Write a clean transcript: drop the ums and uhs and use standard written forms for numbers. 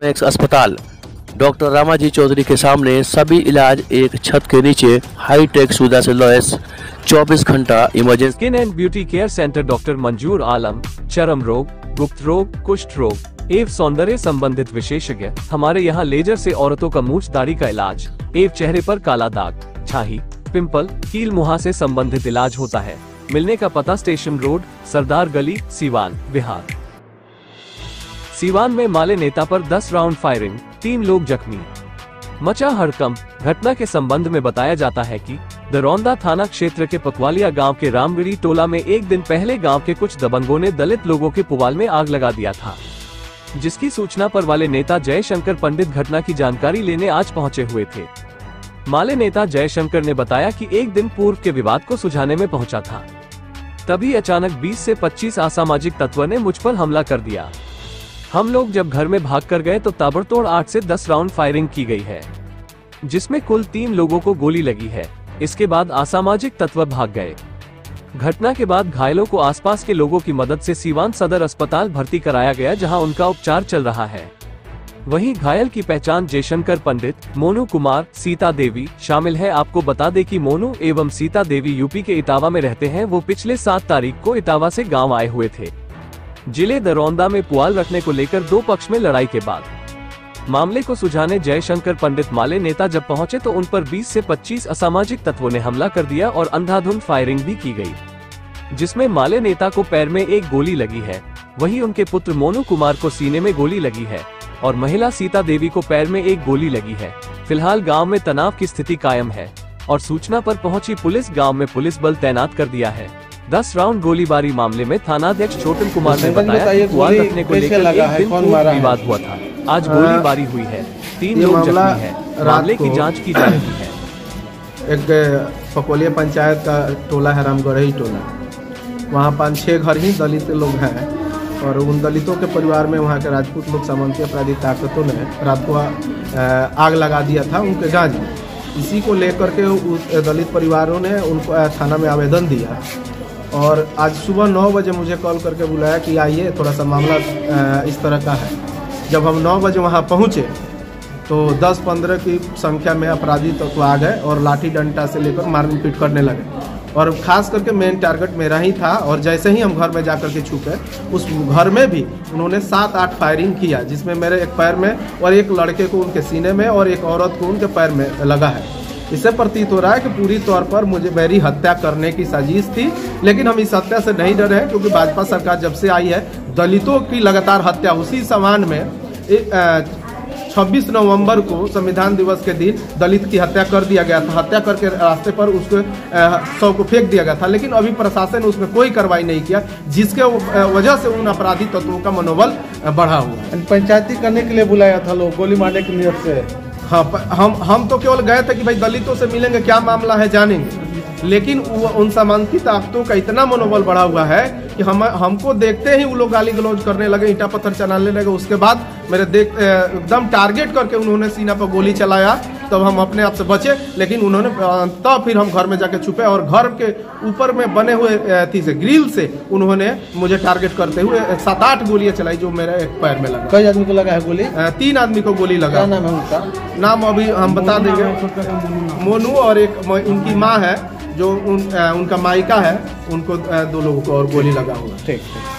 Max अस्पताल doctor Ramaji Chaudhary के सामने सभी इलाज एक छत के नीचे, हाई टेक सुविधा से लैस 24 घंटा emergency. Skin and beauty care centre doctor Manzoor Alam, चर्म रोग, गुप्त रोग, कुष्ठ रोग एवं सौंदर्य संबंधित विशेषज्ञ। हमारे यहाँ लेजर से औरतों का मूंछ दाढ़ी का इलाज एवं चेहरे पर काला दाग, छाही, पिंपल, कील मुहां से संबंधित इलाज होता है। मिलने का पता स्टेशन रोड, सरदार गली, सीवान, बिहार। सीवान में माले नेता पर 10 राउंड फायरिंग, 3 लोग जख्मी, मचा हड़कंप। घटना के संबंध में बताया जाता है कि दरौंदा थाना क्षेत्र के पकवालिया गांव के रामगिरी टोला में एक दिन पहले गांव के कुछ दबंगों ने दलित लोगों के पुवाल में आग लगा दिया था, जिसकी सूचना पर वाले नेता जयशंकर पंडित घटना की जानकारी लेने आज पहुंचे हुए थे। माले नेता जयशंकर ने बताया कि एक दिन पूर्व के विवाद को सुलझाने में पहुंचा था, तभी अचानक 20 से 25 असामाजिक तत्वों ने मुझ पर हमला कर दिया। हम लोग जब घर में भाग कर गए तो ताबड़तोड़ 8 से 10 राउंड फायरिंग की गई है, जिसमें कुल 3 लोगों को गोली लगी है। इसके बाद असामाजिक तत्व भाग गए। घटना के बाद घायलों को आसपास के लोगों की मदद से सीवान सदर अस्पताल भर्ती कराया गया, जहां उनका उपचार चल रहा है। वहीं घायल की पहचान जयशंकर पंडित, मोनू कुमार, सीता देवी शामिल है। आपको बता दें कि मोनू एवं सीता देवी यूपी के इटावा में रहते हैं। वो पिछले 7 तारीख को इटावा से गाँव आए हुए थे। जिले दरौंदा में पुआल रखने को लेकर 2 पक्ष में लड़ाई के बाद मामले को सुलझाने जयशंकर पंडित माले नेता जब पहुंचे तो उन पर 20 से 25 असामाजिक तत्वों ने हमला कर दिया और अंधाधुंध फायरिंग भी की गई, जिसमें माले नेता को पैर में एक गोली लगी है। वहीं उनके पुत्र मोनू कुमार को सीने में गोली लगी है और महिला सीता देवी को पैर में एक गोली लगी है। फिलहाल गाँव में तनाव की स्थिति कायम है और सूचना पर पहुंची पुलिस गाँव में पुलिस बल तैनात कर दिया है। 10 राउंड गोलीबारी मामले में थानाध्यक्ष छोटन कुमार ने बताया कि पुआल रखने को लेकर एक दिन पूर्व विवाद हुआ था। आज गोलीबारी हुई है, 3 लोग जख्मी हैं। मामले की जांच की जा रही है। एक पकवालिया पंचायत का टोला है, रामगढ़ी टोला। वहाँ 5-6 घर ही दलित लोग हैं और उन दलितों के परिवार में वहाँ के राजपूत लोग सामंती अपराधी ताकतों ने रात को आग लगा दिया था उनके गांव में। इसी को लेकर के उस दलित परिवारों ने उनको थाना में आवेदन दिया और आज सुबह 9 बजे मुझे कॉल करके बुलाया कि आइए, थोड़ा सा मामला इस तरह का है। जब हम 9 बजे वहाँ पहुँचे तो 10-15 की संख्या में अपराधी तत्व आ गए और लाठी डंडा से लेकर मारपीट करने लगे और खास करके मेन टारगेट मेरा ही था। और जैसे ही हम घर में जाकर के छुपे, उस घर में भी उन्होंने 7-8 फायरिंग किया, जिसमें मेरे एक पैर में और एक लड़के को उनके सीने में और एक औरत को उनके पैर में लगा है। इससे प्रतीत हो रहा है कि पूरी तौर पर मुझे मेरी हत्या करने की साजिश थी, लेकिन हम इस हत्या से नहीं डरे हैं क्योंकि भाजपा सरकार जब से आई है दलितों की लगातार हत्या। उसी समान में 26 नवंबर को संविधान दिवस के दिन दलित की हत्या कर दिया गया था। हत्या करके रास्ते पर उसको शव को फेंक दिया गया था, लेकिन अभी प्रशासन ने उसमें कोई कार्रवाई नहीं किया, जिसके वजह से उन अपराधी तत्वों का मनोबल बढ़ा हुआ है। पंचायती करने के लिए बुलाया था लोग, गोली मारने की नियत से। हाँ, हम तो केवल गए थे कि भाई दलितों से मिलेंगे, क्या मामला है जानेंगे, लेकिन उन सामंती ताकतों का इतना मनोबल बढ़ा हुआ है कि हमको देखते ही वो लोग गाली गलौज करने लगे, ईंटा पत्थर चलाने लगे। उसके बाद मेरे एकदम टारगेट करके उन्होंने सीना पर गोली चलाया, तब हम अपने आप से बचे, लेकिन उन्होंने तब फिर हम घर में जाके छुपे और घर के ऊपर में बने हुए थी से ग्रिल से उन्होंने मुझे टारगेट करते हुए 7-8 गोलियां चलाई, जो मेरे एक पैर में लगा। कई आदमी को लगा है गोली? 3 आदमी को गोली लगा। क्या नाम है उनका? नाम अभी हम बता देंगे। मोनू और एक उनकी माँ है जो उनका मायका है, उनको 2 लोगों को और गोली लगा हुआ। ठीक।